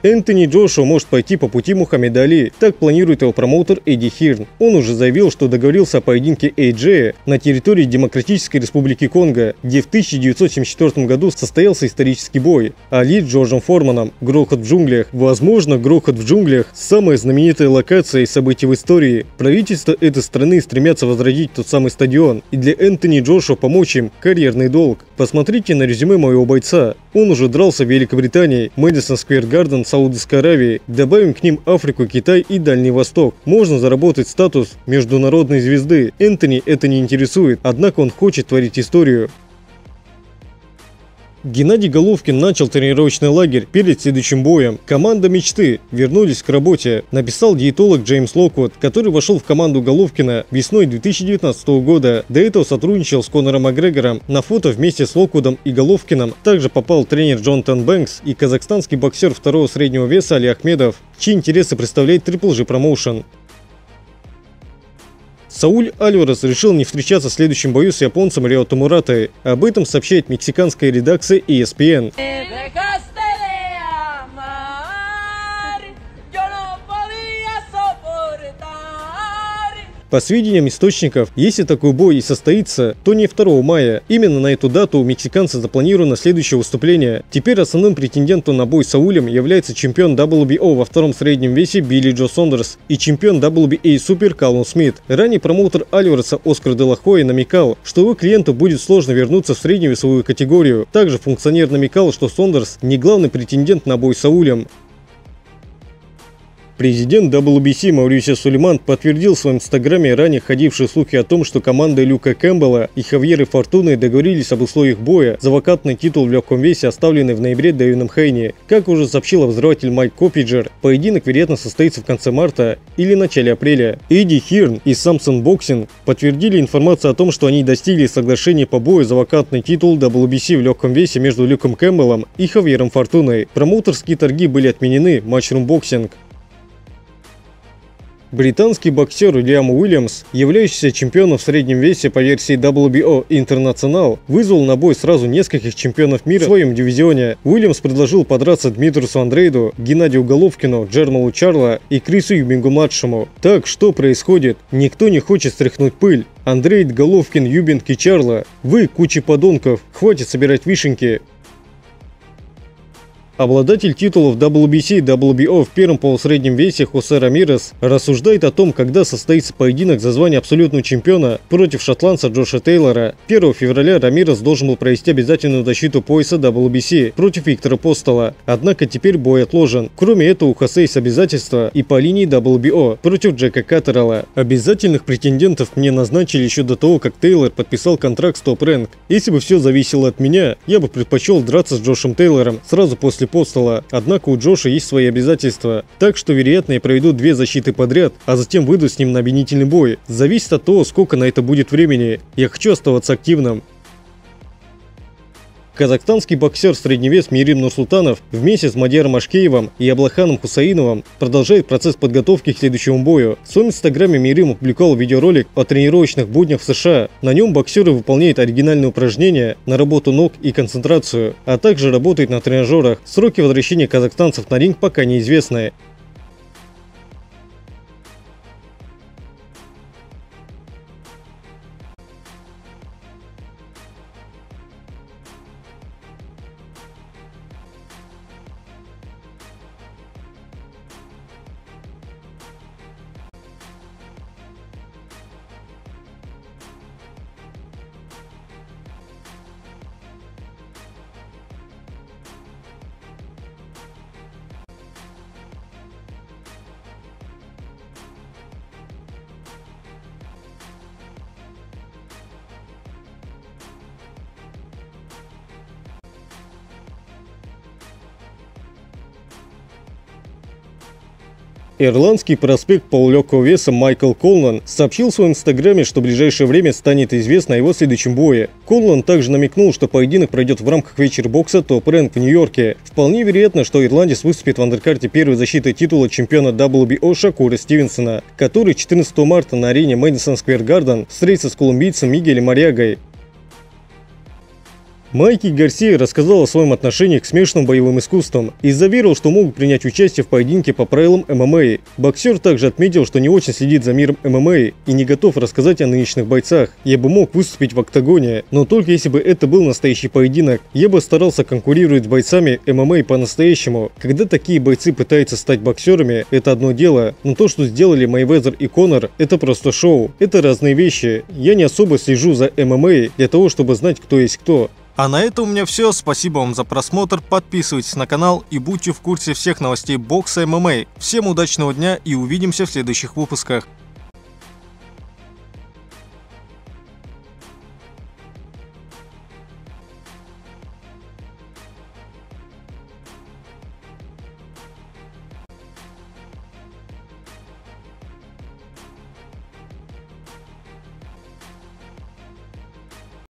Энтони Джошуа может пойти по пути Мухаммеда Али, так планирует его промоутер Эдди Хирн. Он уже заявил, что договорился о поединке AJ на территории Демократической Республики Конго, где в 1974 году состоялся исторический бой Али с Джорджем Форманом. Грохот в джунглях. Возможно, грохот в джунглях – самая знаменитая локация и событие в истории. Правительство этой страны стремятся возродить тот самый стадион, и для Энтони Джошуа помочь им – карьерный долг. Посмотрите на резюме моего бойца. Он уже дрался в Великобритании, Мэдисон Сквер Гарден, Саудовской Аравии. Добавим к ним Африку, Китай и Дальний Восток. Можно заработать статус международной звезды. Энтони это не интересует, однако он хочет творить историю. Геннадий Головкин начал тренировочный лагерь перед следующим боем. Команда мечты вернулись к работе, написал диетолог Джеймс Локвуд, который вошел в команду Головкина весной 2019 года. До этого сотрудничал с Конором Макгрегором. На фото вместе с Локвудом и Головкиным также попал тренер Джонатан Бэнкс и казахстанский боксер второго среднего веса Али Ахмедов, чьи интересы представляет Triple G Promotion. Сауль Альварес решил не встречаться в следующем бою с японцем Риото Муратой. Об этом сообщает мексиканская редакция ESPN. По сведениям источников, если такой бой и состоится, то не 2 мая. Именно на эту дату у мексиканца запланировано следующее выступление. Теперь основным претендентом на бой с Саулем является чемпион WBO во втором среднем весе Билли Джо Сондерс и чемпион WBA Супер Каллум Смит. Ранее промоутер Альвареса Оскар де ла Хойя намекал, что его клиенту будет сложно вернуться в средневесовую категорию. Также функционер намекал, что Сондерс не главный претендент на бой с Саулем. Президент WBC Маурисио Сулейман подтвердил в своем инстаграме ранее ходившие слухи о том, что команды Люка Кэмпбелла и Хавьера Фортуны договорились об условиях боя за вакантный титул в легком весе, оставленный в ноябре Дэвином Хейни. Как уже сообщил обозреватель Майк Коппиджер, поединок, вероятно, состоится в конце марта или начале апреля. Эдди Хирн и Самсон Боксинг подтвердили информацию о том, что они достигли соглашения по бою за вакантный титул WBC в легком весе между Люком Кэмпбеллом и Хавьером Фортуной. Промоутерские торги были отменены Matchroom Boxing. Британский боксер Лиам Уильямс, являющийся чемпионом в среднем весе по версии WBO International, вызвал на бой сразу нескольких чемпионов мира в своем дивизионе. Уильямс предложил подраться Дмитрусу Андрейду, Геннадию Головкину, Джермалу Чарло и Крису Юбингу-младшему. Так, что происходит? Никто не хочет стряхнуть пыль. Андрейд, Головкин, Юбинг и Чарло. Вы куча подонков. Хватит собирать вишенки. Обладатель титулов WBC и WBO в первом полусреднем весе Хосе Рамирес рассуждает о том, когда состоится поединок за звание абсолютного чемпиона против шотландца Джоша Тейлора. 1 февраля Рамирес должен был провести обязательную защиту пояса WBC против Виктора Постола, однако теперь бой отложен. Кроме этого, у Хосе есть обязательства и по линии WBO против Джека Каттерелла. Обязательных претендентов мне назначили еще до того, как Тейлор подписал контракт с Top Rank. Если бы все зависело от меня, я бы предпочел драться с Джошем Тейлором сразу после Постола, однако у Джоша есть свои обязательства, так что вероятно я проведу 2 защиты подряд, а затем выйду с ним на обвинительный бой. Зависит от того, сколько на это будет времени. Я хочу оставаться активным. Казахстанский боксер средневес Мирим Нурсултанов вместе с Мадиаром Ашкеевым и Аблаханом Хусаиновым продолжает процесс подготовки к следующему бою. В своем инстаграме Мирим опубликовал видеоролик о тренировочных буднях в США. На нем боксеры выполняют оригинальные упражнения на работу ног и концентрацию, а также работают на тренажерах. Сроки возвращения казахстанцев на ринг пока неизвестны. Ирландский проспект полулегкого веса Майкл Конлан сообщил в своем инстаграме, что в ближайшее время станет известно о его следующем бое. Конлан также намекнул, что поединок пройдет в рамках вечера бокса Top Rank в Нью-Йорке. Вполне вероятно, что ирландец выступит в андеркарте первой защиты титула чемпиона WBO Шакура Стивенсона, который 14 марта на арене Мэдисон Сквер Гарден встретится с колумбийцем Мигелем Арьягой. Майки Гарсия рассказал о своем отношении к смешанным боевым искусствам и заверил, что могут принять участие в поединке по правилам ММА. Боксер также отметил, что не очень следит за миром ММА и не готов рассказать о нынешних бойцах. «Я бы мог выступить в октагоне, но только если бы это был настоящий поединок. Я бы старался конкурировать с бойцами ММА по-настоящему. Когда такие бойцы пытаются стать боксерами, это одно дело, но то, что сделали Мейвезер и Конор, это просто шоу. Это разные вещи. Я не особо слежу за ММА для того, чтобы знать, кто есть кто». А на этом у меня все. Спасибо вам за просмотр. Подписывайтесь на канал и будьте в курсе всех новостей бокса и ММА. Всем удачного дня и увидимся в следующих выпусках.